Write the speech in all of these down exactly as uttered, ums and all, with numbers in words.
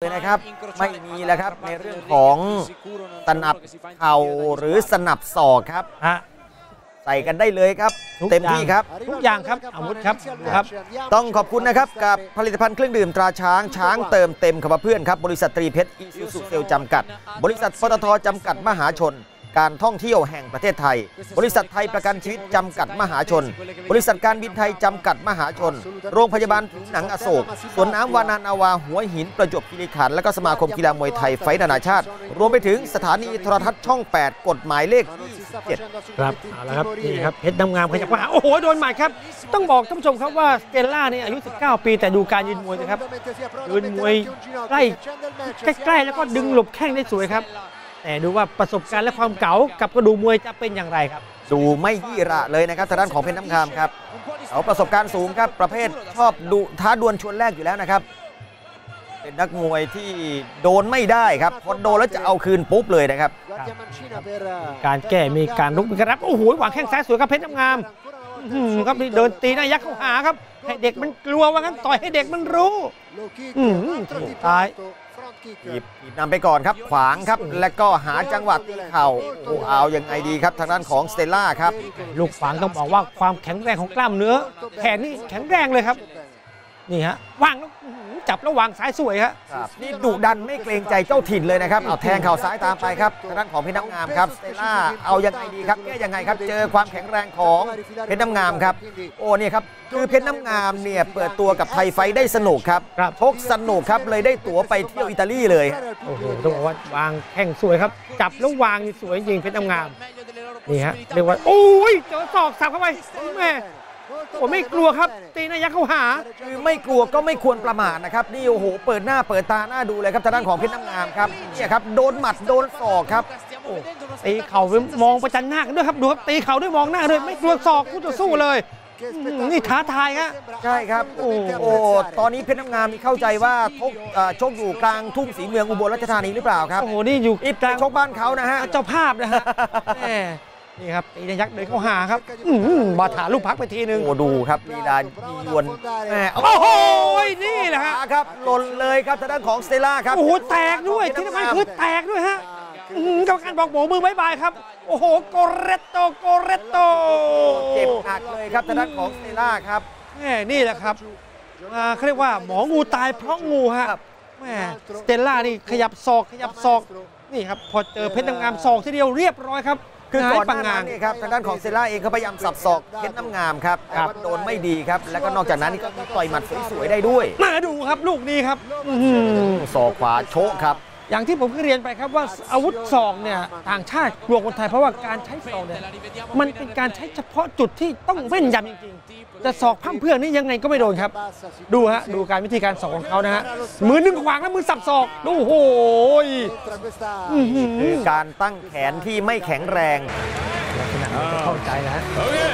เลยนะครับไม่มีแล้วครับในเรื่องของสนับเข่าหรือสนับศอกครับใส่กันได้เลยครับเต็มที่ครับทุกอย่างครับอาวุธครับครับต้องขอบคุณนะครับกับผลิตภัณฑ์เครื่องดื่มตราช้างช้างเติมเต็มคำว่าเพื่อนครับบริษัทตรีเพชรอีซูซูเซลจำกัดบริษัทปตทจำกัดมหาชนการท่องเที่ยวแห่งประเทศไทยบริษัทไทยประกันชีวิตจำกัดมหาชนบริษัทการบินไทยจำกัดมหาชนโรงพยาบาลผิวหนังอโศกสวนน้ำวานานาวาหัวหินประจวบคีรีขันธ์และก็สมาคมกีฬามวยไทยไฟนานาชาติรวมไปถึงสถานีโทรทัศน์ช่องแปดกฎหมายเลขยี่สิบเจ็ดครับเอาละครับนี่ครับเพชรน้ำงามขยับมาโอ้โหโดนหมัดครับต้องบอกท่านผู้ชมครับว่าสเตลล่านี่อายุสิบเก้าปีแต่ดูการยืนมวยนะครับยืนมวยใกล้ใกล้ๆแล้วก็ดึงหลบแข้งได้สวยครับแต่ดูว่าประสบการณ์และความเก๋ากับกระดูมวยจะเป็นอย่างไรครับดูไม่ยี่ระเลยนะครับทางด้านของเพชรน้ำงามครับเขาประสบการณ์สูงครับประเภทชอบดูท้าดวลชวนแรกอยู่แล้วนะครับเป็นนักมวยที่โดนไม่ได้ครับพอโดนแล้วจะเอาคืนปุ๊บเลยนะครับการแก้มีการลุกมีการรับโอ้โหวางแข้งซ้ายสวยครับเพชรน้ำงามครับเดินตีหน้ายักษ์เข้าหาครับให้เด็กมันกลัวว่างั้นต่อยให้เด็กมันรู้ตายหยิบนำไปก่อนครับขวางครับและก็หาจังหวะตีเข่าโอ้เอายังไงดีครับทางด้านของสเตลล่าครับลูกขวางต้องบอกว่าความแข็งแรงของกล้ามเนื้อแขนนี่แข็งแรงเลยครับนี่ฮะวางแล้วจับแล้ววางซ้ายสวยครับนี่ดุดันไม่เกรงใจเจ้าถิ่นเลยนะครับเอาแทงเข่าซ้ายตามไปครับทางด้านของเพชรน้ำงามครับสเตลล่าเอายังไงดีครับแก้ยังไงครับเจอความแข็งแรงของเพชรน้ำงามครับโอ้เนี่ยครับคือเพชรน้ำงามเนี่ยเปิดตัวกับไทยไฟได้สนุกครับชกสนุกครับเลยได้ตั๋วไปเที่ยวอิตาลีเลยโอ้โหต้องบอกว่าวางแข้งสวยครับจับแล้ววางสวยจริงเพชรน้ำงามนี่ฮะเรียกว่าโอ้ยเจอศอกสับเข้าไปแม่ผมไม่กลัวครับตีหน้ายักษ์เข้าหาคือไม่กลัวก็ไม่ควรประมาทนะครับนี่โอ้โหเปิดหน้าเปิดตาหน้าดูเลยครับทางด้านของเพชรน้ำงามครับเนี่ยครับโดนหมัดโดนศอกครับโอ้ตีเข่ามองประจันหน้ากันด้วยครับดูครับตีเข่าด้วยมองหน้าด้วยไม่กลัวศอกคู่ต่อสู้เลยนี่ท้าทายครับใช่ครับโอ้โหตอนนี้เพชรน้ำงามมีเข้าใจว่าทกชกอยู่กลางทุ่งศรีเมืองอุบลราชธานีหรือเปล่าครับโอ้โหนี่อยู่อีกชกบ้านเขานะฮะเจ้าภาพนะฮะนี่ครับตียักษ์เดินเข้าหาครับบาถาลูกพักไปทีนึงโอ้ดูครับลีลายียวนโอ้โหนี่แหละฮะครับหล่นเลยครับทางด้านของสเตลล่าครับโอ้โหแตกด้วยที่สำคัญคือแตกด้วยฮะกรรมการบอกโบกมือบายบายครับโอ้โหโกเรตโตโกเรตโตเจ็บหนักเลยครับทางด้านของสเตลล่าครับแม่นี่แหละครับเขาเรียกว่าหมองูตายเพราะงูฮะแม่สเตลล่านี่ขยับศอกขยับศอกนี่ครับพอเจอเพชรน้ำงามศอกทีเดียวเรียบร้อยครับคือก่อนหน้านั้นนี่ครับทางด้านของสเตลล่าเองเขาพยายามสับศอกเพชรน้ำงามครับแต่ว่าโดนไม่ดีครับแล้วก็นอกจากนั้นนี่ก็ต่อยหมัดสวยๆได้ด้วยมาดูครับลูกนี้ครับศอกขวาโชกครับอย่างที่ผมเคยเรียนไปครับว่าอาวุธศอกเนี่ยต่างชาติกลัวคนไทยเพราะว่าการใช้ศอกเนี่ยมันเป็นการใช้เฉพาะจุดที่ต้องเว้นยำจริงๆจะศอกพั่มเพื่อนนี่ยังไงก็ไม่โดนครับดูฮะดูการวิธีการศอกของเขานะฮะมือหนึ่งขวางแล้วมือสับศอกดูโหยคือการตั้งแขนที่ไม่แข็งแรงเข้าใจนะฮะ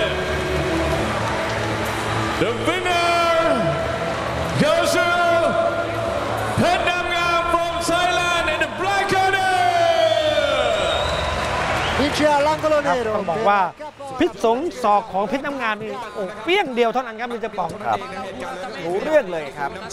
The winner goes to เพชรน้ำงาม from Thailand in the black corner ต้องบอกว่าพิษสงศอกของเพชรน้ำงามนี่โอ้เปี้ยงเดียวเท่านั้นครับมันจะป๋องรู้เรื่องเลยครับ